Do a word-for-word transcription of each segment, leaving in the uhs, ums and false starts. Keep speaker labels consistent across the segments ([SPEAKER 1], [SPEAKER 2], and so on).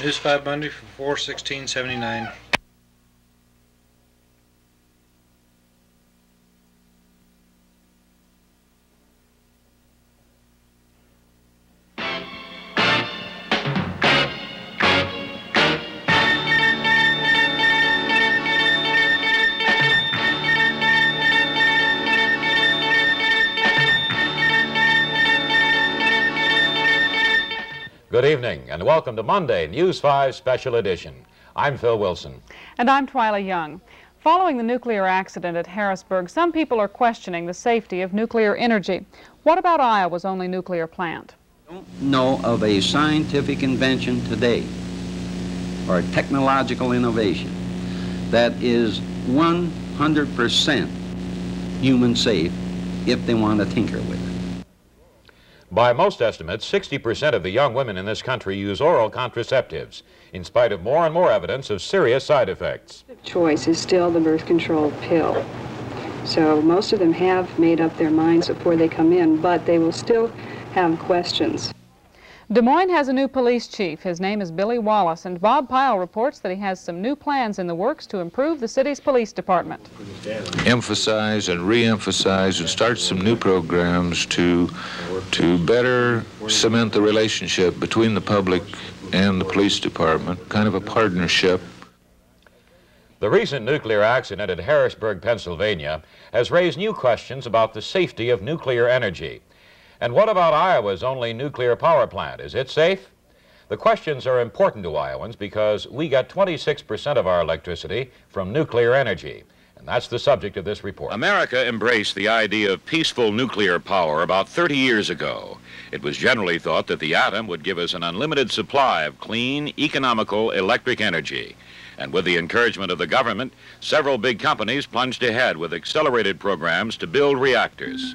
[SPEAKER 1] Newsfive Monday for four sixteen seventy-nine.
[SPEAKER 2] Good evening and welcome to Monday Newsfive Special Edition. I'm Phil Wilson.
[SPEAKER 3] And I'm Twyla Young. Following the nuclear accident at Harrisburg, some people are questioning the safety of nuclear energy. What about Iowa's only nuclear plant?
[SPEAKER 4] I don't know of a scientific invention today or technological innovation that is one hundred percent human safe if they want to tinker with it.
[SPEAKER 2] By most estimates, sixty percent of the young women in this country use oral contraceptives, in spite of more and more evidence of serious side effects.
[SPEAKER 5] Choice is still the birth control pill. So most of them have made up their minds before they come in, but they will still have questions.
[SPEAKER 3] Des Moines has a new police chief. His name is Billy Wallace, and Bob Pyle reports that he has some new plans in the works to improve the city's police department.
[SPEAKER 6] Emphasize and re-emphasize and start some new programs to, to better cement the relationship between the public and the police department, kind of a partnership.
[SPEAKER 2] The recent nuclear accident at Harrisburg, Pennsylvania, has raised new questions about the safety of nuclear energy. And what about Iowa's only nuclear power plant? Is it safe? The questions are important to Iowans because we get twenty-six percent of our electricity from nuclear energy. And that's the subject of this report.
[SPEAKER 7] America embraced the idea of peaceful nuclear power about thirty years ago. It was generally thought that the atom would give us an unlimited supply of clean, economical electric energy. And with the encouragement of the government, several big companies plunged ahead with accelerated programs to build reactors.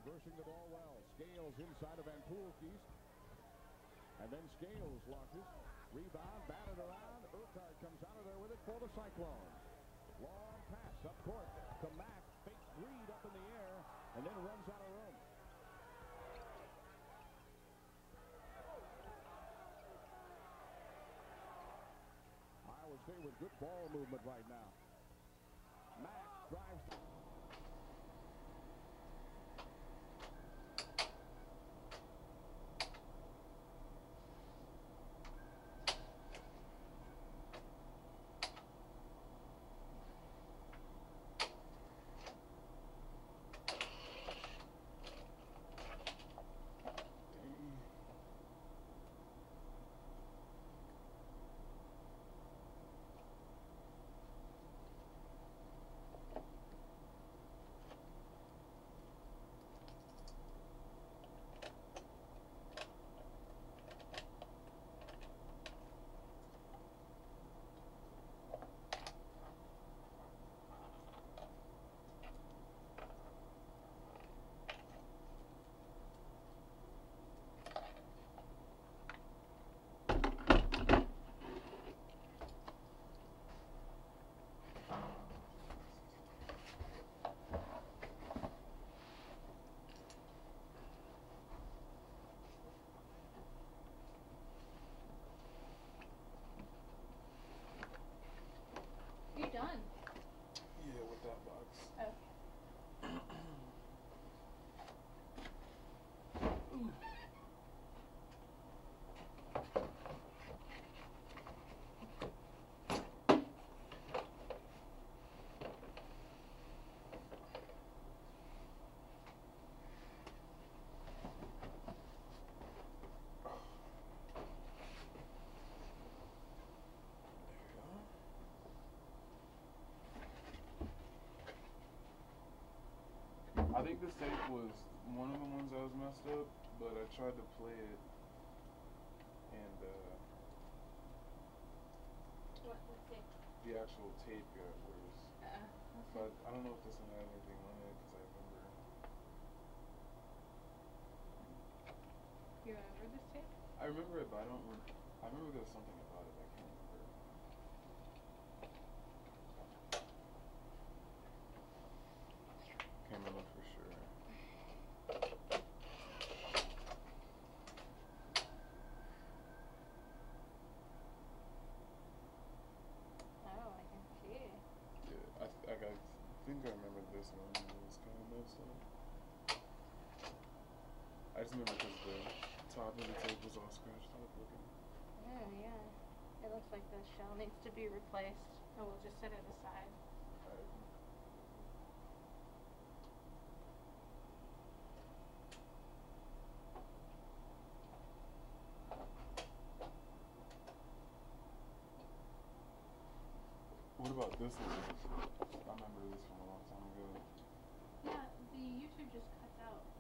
[SPEAKER 8] reversing the ball well. Scales inside of Van Poelkies. And then Scales launches. Rebound, batted around. Urquhart comes out of there with it for the Cyclones. Long pass up court to Mack. Fake read up in the air. And then runs out of room. Iowa State with good ball movement right now. Mack drives.
[SPEAKER 9] You done?
[SPEAKER 10] Yeah, with that box.
[SPEAKER 9] Okay.
[SPEAKER 10] I think this tape was one of the ones that was messed up, but I tried to play it, and uh,
[SPEAKER 9] What, what tape?
[SPEAKER 10] the actual tape got worse.
[SPEAKER 9] Uh,
[SPEAKER 10] But I don't know if this one had anything on it, because I remember.
[SPEAKER 9] You remember this tape?
[SPEAKER 10] I remember it, but I don't remember. I remember there was something about it, but I can't remember. Can't remember for sure.
[SPEAKER 9] Oh, I can see it.
[SPEAKER 10] Yeah, I, th I, got, I think I remember this one. It was kind of messed up. I just remember because the top of the tape was all scratched up looking.
[SPEAKER 9] Oh, yeah. It looks like the shell needs to be replaced. So we'll just set it aside.
[SPEAKER 10] Alright. What about this one? I remember this from a long time ago.
[SPEAKER 9] Yeah, the YouTube just cuts out.